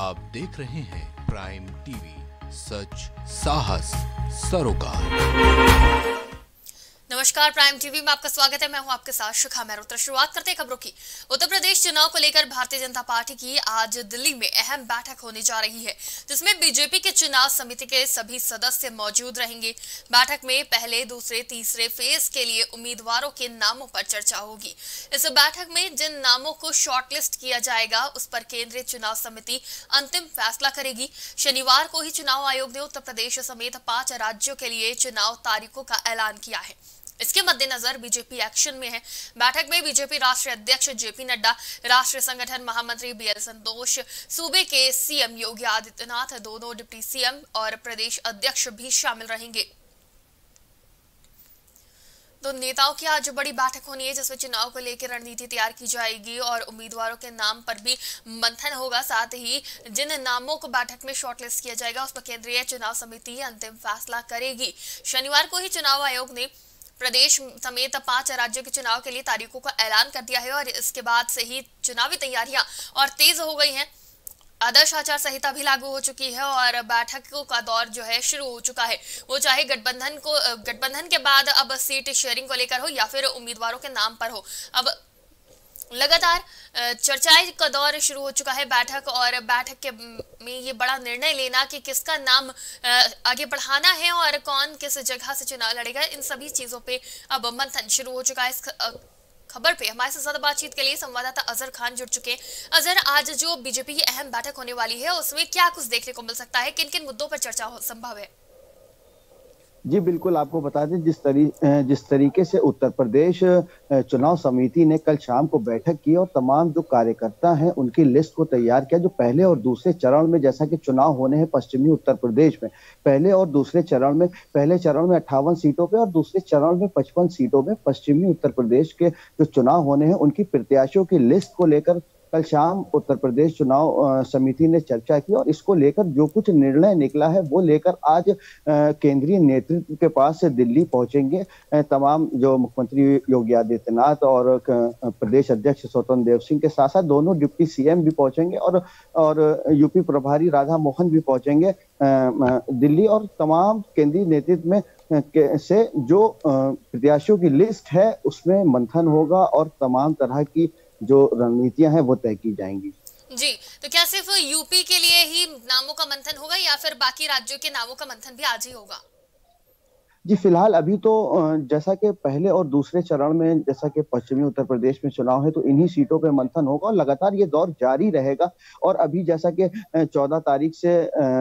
आप देख रहे हैं प्राइम टीवी, सच साहस सरोकार। नमस्कार, प्राइम टीवी में आपका स्वागत है। मैं हूं आपके साथ शिखा मेहरोत्रा। शुरुआत करते हैं खबरों की। उत्तर प्रदेश चुनाव को लेकर भारतीय जनता पार्टी की आज दिल्ली में अहम बैठक होने जा रही है, जिसमें बीजेपी के चुनाव समिति के सभी सदस्य मौजूद रहेंगे। बैठक में पहले, दूसरे, तीसरे फेज के लिए उम्मीदवारों के नामों पर चर्चा होगी। इस बैठक में जिन नामों को शॉर्टलिस्ट किया जाएगा, उस पर केंद्रीय चुनाव समिति अंतिम फैसला करेगी। शनिवार को ही चुनाव आयोग ने उत्तर प्रदेश समेत 5 राज्यों के लिए चुनाव तारीखों का ऐलान किया है। इसके मद्देनजर बीजेपी एक्शन में है। बैठक में बीजेपी राष्ट्रीय अध्यक्ष जेपी नड्डा, राष्ट्रीय संगठन महामंत्री बीएल संतोष, सूबे के सीएम योगी आदित्यनाथ, दोनों डिप्टी सीएम और प्रदेश अध्यक्ष भी शामिल रहेंगे। तो नेताओं की आज बड़ी बैठक होनी है, जिसमें चुनाव को लेकर रणनीति तैयार की जाएगी और उम्मीदवारों के नाम पर भी मंथन होगा। साथ ही जिन नामों को बैठक में शॉर्टलिस्ट किया जाएगा, उस पर केंद्रीय चुनाव समिति अंतिम फैसला करेगी। शनिवार को ही चुनाव आयोग ने प्रदेश समेत 5 राज्यों के चुनाव के लिए तारीखों का ऐलान कर दिया है और इसके बाद से ही चुनावी तैयारियां और तेज हो गई हैं। आदर्श आचार संहिता भी लागू हो चुकी है और बैठकों का दौर जो है शुरू हो चुका है। वो चाहे गठबंधन के बाद अब सीट शेयरिंग को लेकर हो या फिर उम्मीदवारों के नाम पर हो, अब लगातार चर्चाएं का दौर शुरू हो चुका है। बैठक में ये बड़ा निर्णय लेना कि किसका नाम आगे बढ़ाना है और कौन किस जगह से चुनाव लड़ेगा, इन सभी चीजों पे अब मंथन शुरू हो चुका है। इस खबर पे हमारे साथ ज्यादा बातचीत के लिए संवाददाता अजहर खान जुड़ चुके हैं। अजहर, आज जो बीजेपी की अहम बैठक होने वाली है, उसमें क्या कुछ देखने को मिल सकता है? किन किन मुद्दों पर चर्चा संभव है? जी बिल्कुल, आपको बता दें जिस तरीके से उत्तर प्रदेश चुनाव समिति ने कल शाम को बैठक की और तमाम जो कार्यकर्ता हैं उनकी लिस्ट को तैयार किया, जो पहले और दूसरे चरण में, जैसा कि चुनाव होने हैं पश्चिमी उत्तर प्रदेश में, पहले और दूसरे चरण में, पहले चरण में 58 सीटों पे और दूसरे चरण में 55 सीटों में पश्चिमी उत्तर प्रदेश के जो चुनाव होने हैं उनकी प्रत्याशियों की लिस्ट को लेकर कल शाम उत्तर प्रदेश चुनाव समिति ने चर्चा की और इसको लेकर जो कुछ निर्णय निकला है वो लेकर आज केंद्रीय नेतृत्व के पास से दिल्ली पहुंचेंगे तमाम जो मुख्यमंत्री योगी आदित्यनाथ और प्रदेश अध्यक्ष स्वतंत्र देव सिंह के साथ साथ दोनों डिप्टी सीएम भी पहुंचेंगे और यूपी प्रभारी राधा मोहन भी पहुंचेंगे दिल्ली। और तमाम केंद्रीय नेतृत्व में से जो प्रत्याशियों की लिस्ट है उसमें मंथन होगा और तमाम तरह की जो रणनीतियां हैं वो तय की जाएंगी। जी, तो क्या सिर्फ यूपी के लिए ही नामों का मंथन होगा या फिर बाकी राज्यों के नामों का मंथन भी आज ही होगा? जी फिलहाल अभी तो जैसा कि पहले और दूसरे चरण में, जैसा कि पश्चिमी उत्तर प्रदेश में चुनाव है तो इन्हीं सीटों पे मंथन होगा और लगातार ये दौर जारी रहेगा। और अभी जैसा कि 14 तारीख से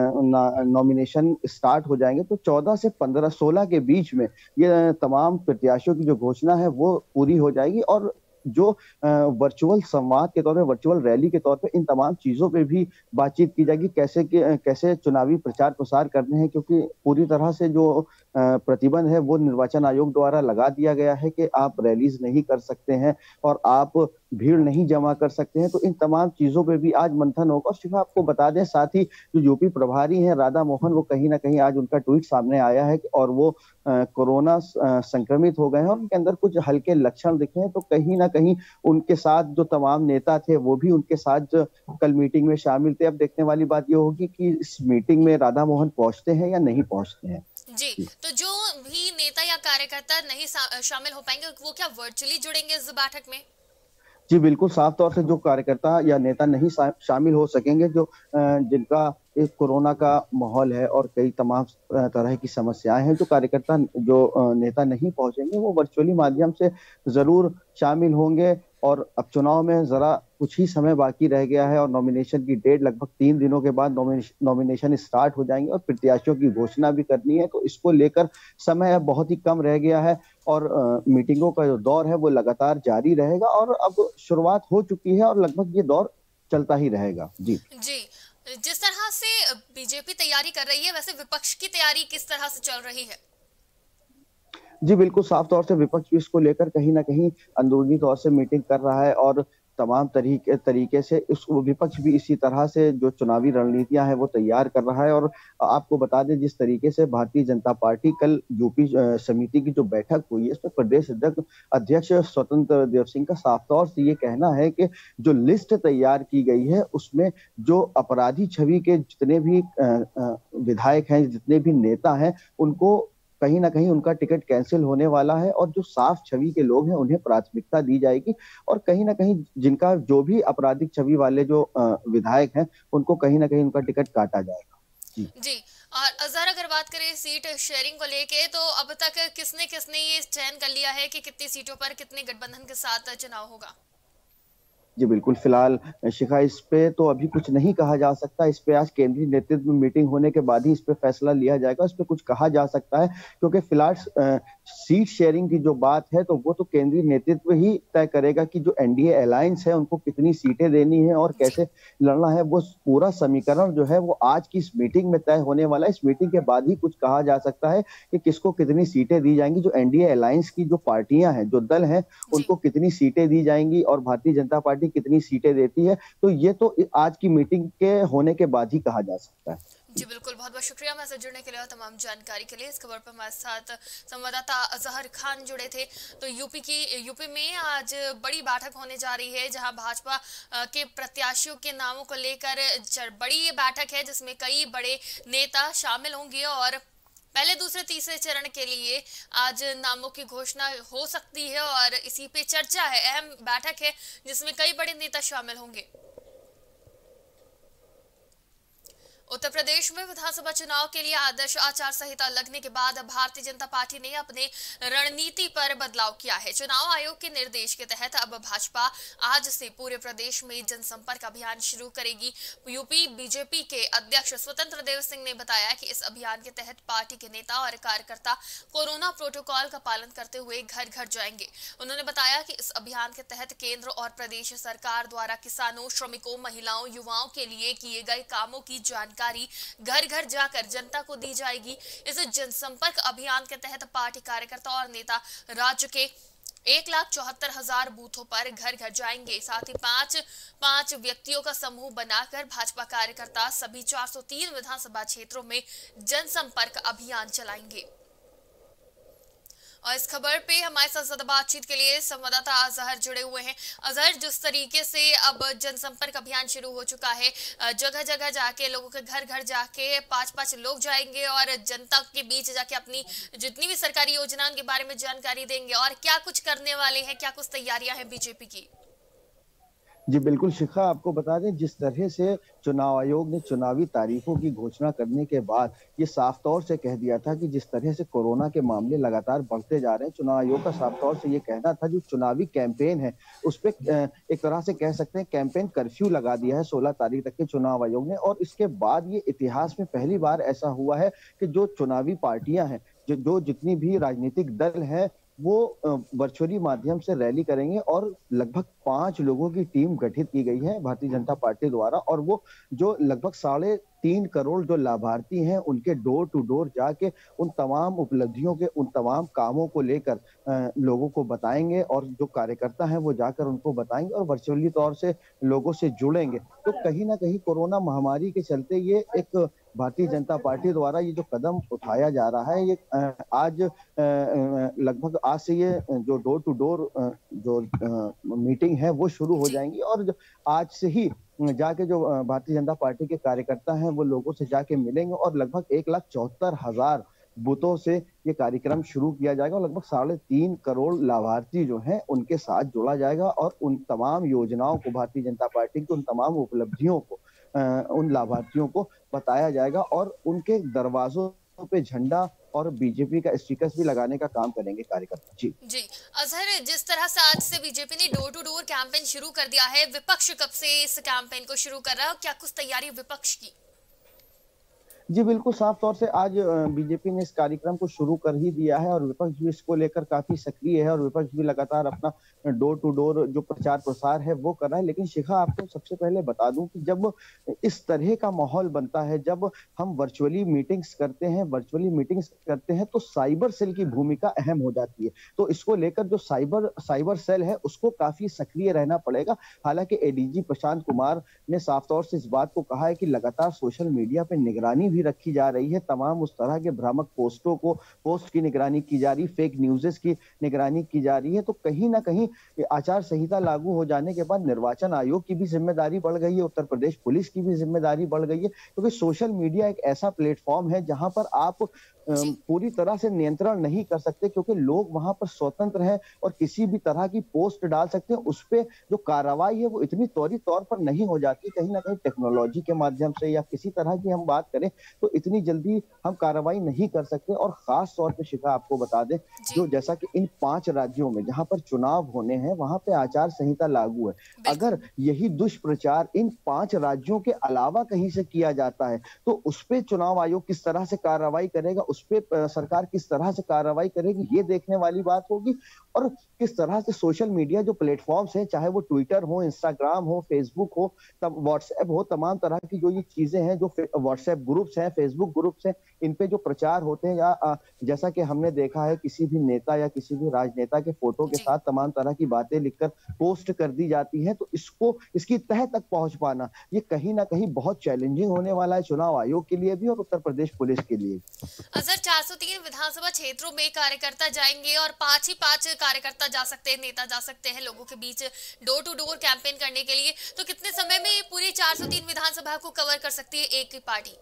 नॉमिनेशन स्टार्ट हो जाएंगे तो 14 से 16 के बीच में ये तमाम प्रत्याशियों की जो घोषणा है वो पूरी हो जाएगी और जो वर्चुअल संवाद के तौर पे, वर्चुअल रैली के तौर पे इन तमाम चीजों पे भी बातचीत की जाएगी, कैसे चुनावी प्रचार प्रसार करने हैं, क्योंकि पूरी तरह से जो प्रतिबंध है वो निर्वाचन आयोग द्वारा लगा दिया गया है कि आप रैलीज नहीं कर सकते हैं और आप भीड़ नहीं जमा कर सकते हैं। तो इन तमाम चीजों पे भी आज मंथन होगा। और सिर्फ आपको बता दें, साथ ही जो यूपी प्रभारी हैं राधा मोहन, वो कहीं ना कहीं आज उनका ट्वीट सामने आया है और वो कोरोना संक्रमित हो गए हैं और उनके अंदर कुछ हल्के लक्षण दिखे हैं। तो कहीं ना कहीं उनके साथ जो तमाम नेता थे वो भी उनके साथ कल मीटिंग में शामिल थे। अब देखने वाली बात ये होगी कि इस मीटिंग में राधा मोहन पहुंचते हैं या नहीं पहुंचते हैं। जी, तो जो भी नेता या कार्यकर्ता नहीं शामिल हो पाएंगे, वो क्या वर्चुअली जुड़ेंगे इस बैठक में? जी बिल्कुल, साफ तौर से जो कार्यकर्ता या नेता नहीं शामिल हो सकेंगे, जो जिनका इस कोरोना का माहौल है और कई तमाम तरह की समस्याएं हैं, जो कार्यकर्ता जो नेता नहीं पहुंचेंगे वो वर्चुअली माध्यम से जरूर शामिल होंगे। और अब चुनाव में जरा कुछ ही समय बाकी रह गया है और नॉमिनेशन की डेट लगभग 3 दिनों के बाद नॉमिनेशन स्टार्ट हो जाएंगे और प्रत्याशियों की घोषणा भी करनी है। तो इसको लेकर समय अब बहुत ही कम रह गया है और मीटिंगों का जो दौर है वो लगातार जारी रहेगा और अब शुरुआत हो चुकी है और लगभग ये दौर चलता ही रहेगा। जी, जिस तरह से बीजेपी तैयारी कर रही है, वैसे विपक्ष की तैयारी किस तरह से चल रही है? जी बिल्कुल, साफ तौर से विपक्ष भी इसको लेकर कहीं ना कहीं अंदरूनी तौर से मीटिंग कर रहा है और तमाम तरीके से इस विपक्ष भी इसी तरह से जो चुनावी रणनीतियां हैं वो तैयार कर रहा है। और आपको बता दें जिस तरीके से भारतीय जनता पार्टी कल यूपी समिति की जो बैठक हुई है इसमें प्रदेश अध्यक्ष स्वतंत्र देव सिंह का साफ तौर से ये कहना है कि जो लिस्ट तैयार की गई है उसमें जो अपराधी छवि के जितने भी विधायक हैं, जितने भी नेता हैं, उनको कहीं ना कहीं उनका टिकट कैंसिल होने वाला है और जो साफ छवि के लोग हैं उन्हें प्राथमिकता दी जाएगी। और कहीं ना कहीं जिनका जो भी आपराधिक छवि वाले जो विधायक हैं उनको कहीं ना कहीं उनका टिकट काटा जाएगा। जी। और अजहर, अगर बात करें सीट शेयरिंग को लेके, तो अब तक किसने किसने ये चयन कर लिया है कि कितनी सीटों पर कितने गठबंधन के साथ चुनाव होगा? जी बिल्कुल, फिलहाल शिखा इस पे तो अभी कुछ नहीं कहा जा सकता। इस पे आज केंद्रीय नेतृत्व मीटिंग होने के बाद ही इस पे फैसला लिया जाएगा। इस पे कुछ कहा जा सकता है क्योंकि फिलहाल सीट शेयरिंग की जो बात है तो वो तो केंद्रीय नेतृत्व ही तय करेगा कि जो एनडीए अलायंस है उनको कितनी सीटें देनी है और कैसे लड़ना है। वो पूरा समीकरण जो है वो आज की इस मीटिंग में तय होने वाला है। इस मीटिंग के बाद ही कुछ कहा जा सकता है कि किसको कितनी सीटें दी जाएंगी। जो एनडीए अलायंस की जो पार्टियां हैं, जो दल हैं, उनको कितनी सीटें दी जाएंगी और भारतीय जनता पार्टी कितनी सीटें देती है, तो ये तो आज की मीटिंग के होने के बाद ही कहा जा सकता है। जी बिल्कुल, बहुत बहुत शुक्रिया हमसे जुड़ने के लिए और तमाम जानकारी के लिए। इस खबर पर हमारे साथ संवाददाता अजहर खान जुड़े थे। तो यूपी में आज बड़ी बैठक होने जा रही है जहां भाजपा के प्रत्याशियों के नामों को लेकर बड़ी बैठक है जिसमें कई बड़े नेता शामिल होंगे और पहले, दूसरे, तीसरे चरण के लिए आज नामों की घोषणा हो सकती है और इसी पे चर्चा है। अहम बैठक है जिसमें कई बड़े नेता शामिल होंगे। उत्तर प्रदेश में विधानसभा चुनाव के लिए आदर्श आचार संहिता लगने के बाद भारतीय जनता पार्टी ने अपने रणनीति पर बदलाव किया है। चुनाव आयोग के निर्देश के तहत अब भाजपा आज से पूरे प्रदेश में जनसंपर्क अभियान शुरू करेगी। यूपी बीजेपी के अध्यक्ष स्वतंत्र देव सिंह ने बताया कि इस अभियान के तहत पार्टी के नेता और कार्यकर्ता कोरोना प्रोटोकॉल का पालन करते हुए घर घर जाएंगे। उन्होंने बताया कि इस अभियान के तहत केंद्र और प्रदेश सरकार द्वारा किसानों, श्रमिकों, महिलाओं, युवाओं के लिए किए गए कामों की जानकारी घर घर जाकर जनता को दी जाएगी। इस जनसंपर्क अभियान के तहत पार्टी कार्यकर्ता और नेता राज्य के 1,74,000 बूथों पर घर घर जाएंगे। साथ ही पांच व्यक्तियों का समूह बनाकर भाजपा कार्यकर्ता सभी 403 विधानसभा क्षेत्रों में जनसंपर्क अभियान चलाएंगे। और इस खबर पे हमारे साथ ज्यादा बातचीत के लिए संवाददाता अजहर जुड़े हुए हैं। अजहर, जिस तरीके से अब जनसंपर्क अभियान शुरू हो चुका है, जगह जगह जाके लोगों के घर घर जाके 5-5 लोग जाएंगे और जनता के बीच जाके अपनी जितनी भी सरकारी योजनाओं के बारे में जानकारी देंगे, और क्या कुछ करने वाले हैं, क्या कुछ तैयारियां हैं बीजेपी की? जी बिल्कुल शिखा, आपको बता दें जिस तरह से चुनाव आयोग ने चुनावी तारीखों की घोषणा करने के बाद ये साफ तौर से कह दिया था कि जिस तरह से कोरोना के मामले लगातार बढ़ते जा रहे हैं, चुनाव आयोग का साफ तौर से ये कहना था जो चुनावी कैंपेन है उस पर एक तरह से कह सकते हैं कैंपेन कर्फ्यू लगा दिया है 16 तारीख तक के चुनाव आयोग ने। और इसके बाद ये इतिहास में पहली बार ऐसा हुआ है कि जो चुनावी पार्टियां हैं, जो जितनी भी राजनीतिक दल हैं, वो वर्चुअली माध्यम से रैली करेंगे और लगभग 5 लोगों की टीम गठित की गई है भारतीय जनता पार्टी द्वारा। और वो जो लगभग 3.5 करोड़ जो लाभार्थी हैं उनके डोर टू डोर जाके उन तमाम उपलब्धियों के, उन तमाम कामों को लेकर लोगों को बताएंगे और जो कार्यकर्ता हैं वो जाकर उनको बताएंगे और वर्चुअली तौर से लोगों से जुड़ेंगे। तो कहीं ना कहीं कोरोना महामारी के चलते ये एक भारतीय जनता पार्टी द्वारा ये जो कदम उठाया जा रहा है, ये आज लगभग आज से ये जो डोर टू डोर जो मीटिंग है वो शुरू हो जाएंगी और आज से ही जाके जो भारतीय जनता पार्टी के कार्यकर्ता हैं वो लोगों से जाके मिलेंगे और लगभग 1,74,000 बूथों से ये कार्यक्रम शुरू किया जाएगा और लगभग 3.5 करोड़ लाभार्थी जो हैं उनके साथ जोड़ा जाएगा और उन तमाम योजनाओं को, भारतीय जनता पार्टी की उन तमाम उपलब्धियों को उन लाभार्थियों को बताया जाएगा और उनके दरवाजों पे झंडा और बीजेपी का स्टिकर्स भी लगाने का काम करेंगे कार्यकर्ता। जी अजहर, जिस तरह से आज से बीजेपी ने डोर टू डोर कैंपेन शुरू कर दिया है, विपक्ष कब से इस कैंपेन को शुरू कर रहा है और क्या कुछ तैयारी विपक्ष की? जी बिल्कुल, साफ तौर से आज बीजेपी ने इस कार्यक्रम को शुरू कर ही दिया है और विपक्ष भी इसको लेकर काफी सक्रिय है और विपक्ष भी लगातार अपना डोर टू डोर जो प्रचार प्रसार है वो कर रहा है। लेकिन शिखा, आपको सबसे पहले बता दूं कि जब इस तरह का माहौल बनता है, जब हम वर्चुअली मीटिंग्स करते हैं तो साइबर सेल की भूमिका अहम हो जाती है। तो इसको लेकर जो साइबर सेल है उसको काफी सक्रिय रहना पड़ेगा। हालांकि एडीजी प्रशांत कुमार ने साफ तौर से इस बात को कहा है कि लगातार सोशल मीडिया पे निगरानी भी रखी जा रही है, तमाम उस तरह के भ्रामक पोस्ट की निगरानी की जा रही, फेक न्यूज़ की निगरानी की जा रही है। तो कहीं ना कहीं आचार संहिता लागू हो जाने के बाद निर्वाचन आयोग की भी जिम्मेदारी बढ़ गई है, उत्तर प्रदेश पुलिस की भी जिम्मेदारी बढ़ गई है, क्योंकि सोशल मीडिया एक ऐसा प्लेटफॉर्म है जहां पर आप पूरी तरह से नियंत्रण नहीं कर सकते, क्योंकि लोग वहां पर स्वतंत्र हैं और किसी भी तरह की पोस्ट डाल सकते हैं। उस पे जो कार्रवाई है वो इतनी त्वरित तौर पर नहीं हो जाती। कहीं ना कहीं टेक्नोलॉजी के माध्यम से या किसी तरह की हम बात करें तो इतनी जल्दी हम कार्रवाई नहीं कर सकते। और खास तौर पर शिखा, आपको बता दें, जो जैसा कि इन 5 राज्यों में जहां पर चुनाव होने हैं वहां पे आचार संहिता लागू है। अगर यही दुष्प्रचार इन 5 राज्यों के अलावा कहीं से किया जाता है तो उस पे चुनाव आयोग किस तरह से कार्रवाई करेगा, उस पे सरकार किस तरह से कार्रवाई करेगी, ये देखने वाली बात होगी। और किस तरह से सोशल मीडिया जो प्लेटफॉर्म्स हैं, चाहे वो ट्विटर हो, इंस्टाग्राम हो, फेसबुक हो, तब व्हाट्सएप हो, तमाम तरह की जो ये चीजें हैं, जो व्हाट्सएप ग्रुप्स हैं, फेसबुक ग्रुप्स हैं, इन पे जो प्रचार होते हैं या जैसा कि हमने देखा है किसी भी नेता या किसी भी राजनेता के फोटो के साथ तमाम तरह की बातें लिखकर पोस्ट कर दी जाती है, तो इसकी तह तक पहुंच पाना ये कहीं ना कहीं बहुत चैलेंजिंग होने वाला है चुनाव आयोग के लिए भी और उत्तर प्रदेश पुलिस के लिए। सर, 403 विधानसभा क्षेत्रों में कार्यकर्ता जाएंगे और 5 ही 5 कार्यकर्ता जा सकते हैं, नेता जा सकते हैं लोगों के बीच डोर टू डोर कैंपेन करने के लिए। तो कितने समय में ये पूरी 403 विधानसभा को कवर कर सकती है एक ही पार्टी?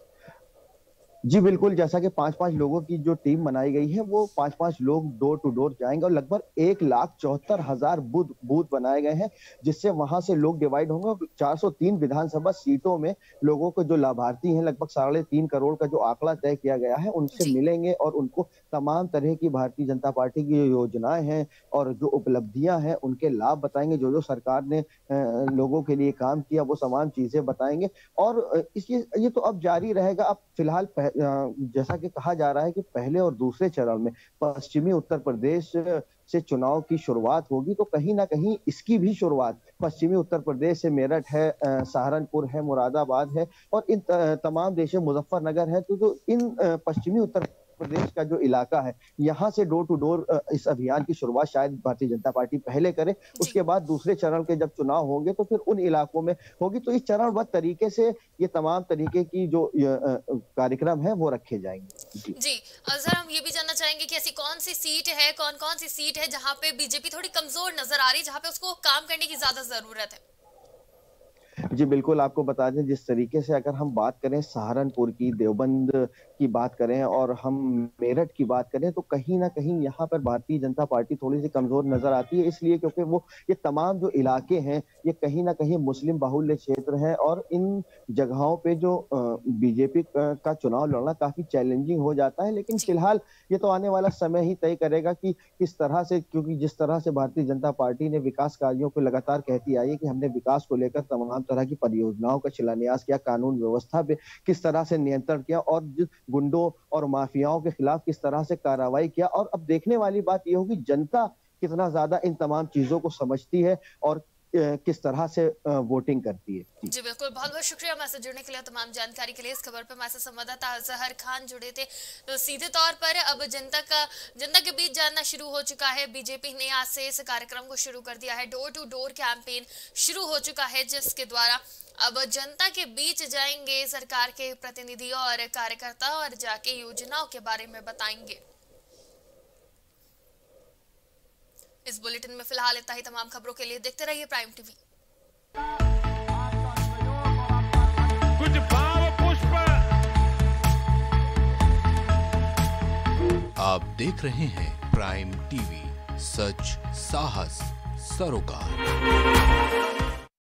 जी बिल्कुल, जैसा कि 5-5 लोगों की जो टीम बनाई गई है वो 5-5 लोग डोर टू डोर जाएंगे और लगभग 1,74,000 बूथ बनाए गए हैं, जिससे वहां से लोग डिवाइड होंगे। 403 विधानसभा सीटों में लोगों को जो लाभार्थी हैं, लगभग 3.5 करोड़ का जो आंकड़ा तय किया गया है, उनसे मिलेंगे और उनको तमाम तरह की भारतीय जनता पार्टी की योजनाएं हैं और जो उपलब्धियां हैं उनके लाभ बताएंगे। जो सरकार ने लोगों के लिए काम किया वो तमाम चीजें बताएंगे और ये तो अब जारी रहेगा। अब फिलहाल जैसा कि कहा जा रहा है कि पहले और दूसरे चरण में पश्चिमी उत्तर प्रदेश से चुनाव की शुरुआत होगी, तो कहीं ना कहीं इसकी भी शुरुआत पश्चिमी उत्तर प्रदेश से मेरठ है, सहारनपुर है, मुरादाबाद है और इन तमाम देशों मुजफ्फरनगर है। तो जो इन पश्चिमी उत्तर प्रदेश का जो इलाका है, यहाँ से डोर टू डोर इस अभियान की शुरुआत शायद भारतीय जनता पार्टी पहले करे, उसके बाद दूसरे चरण के जब चुनाव होंगे तो फिर उन इलाकों में होगी। तो इस चरणबद्ध तरीके से ये तमाम तरीके की जो कार्यक्रम है वो रखे जाएंगे। जी सर, हम ये भी जानना चाहेंगे कि ऐसी कौन सी सीट है जहाँ पे बीजेपी थोड़ी कमजोर नजर आ रही है, जहाँ पे उसको काम करने की ज्यादा जरूरत है? जी बिल्कुल, आपको बता दें, जिस तरीके से अगर हम बात करें सहारनपुर की, देवबंद की बात करें और हम मेरठ की बात करें, तो कहीं ना कहीं यहाँ पर भारतीय जनता पार्टी थोड़ी सी कमजोर नजर आती है, इसलिए क्योंकि वो ये तमाम जो इलाके हैं ये कहीं ना कहीं मुस्लिम बाहुल्य क्षेत्र है और इन जगहों पे जो बीजेपी का चुनाव लड़ना काफी चैलेंजिंग हो जाता है। लेकिन फिलहाल ये तो आने वाला समय ही तय करेगा कि किस तरह से, क्योंकि जिस तरह से भारतीय जनता पार्टी ने विकास कार्यों को लगातार कहती आई है कि हमने विकास को लेकर तमाम तरह की परियोजनाओं का शिलान्यास किया, कानून व्यवस्था पे किस तरह से नियंत्रण किया और गुंडों और माफियाओं के खिलाफ किस तरह से कार्रवाई किया। और अब देखने वाली बात यह होगी जनता कितना ज्यादा इन तमाम चीजों को समझती है और किस तरह से वोटिंग करती है। जी बिल्कुल, बहुत बहुत शुक्रिया हमारे साथ जुड़ने के लिए, तमाम जानकारी के लिए। इस खबर पर हमारे साथ संवाददाता अजहर खान जुड़े थे। तो सीधे तौर पर अब जनता के बीच जानना शुरू हो चुका है। बीजेपी ने आज से इस कार्यक्रम को शुरू कर दिया है, डोर टू डोर कैंपेन शुरू हो चुका है, जिसके द्वारा अब जनता के बीच जाएंगे सरकार के प्रतिनिधि और कार्यकर्ता और जाके योजनाओं के बारे में बताएंगे। इस बुलेटिन में फिलहाल इतना ही। तमाम खबरों के लिए देखते रहिए प्राइम टीवी। कुछ भाव पुष्प। आप देख रहे हैं प्राइम टीवी, सच साहस सरोकार।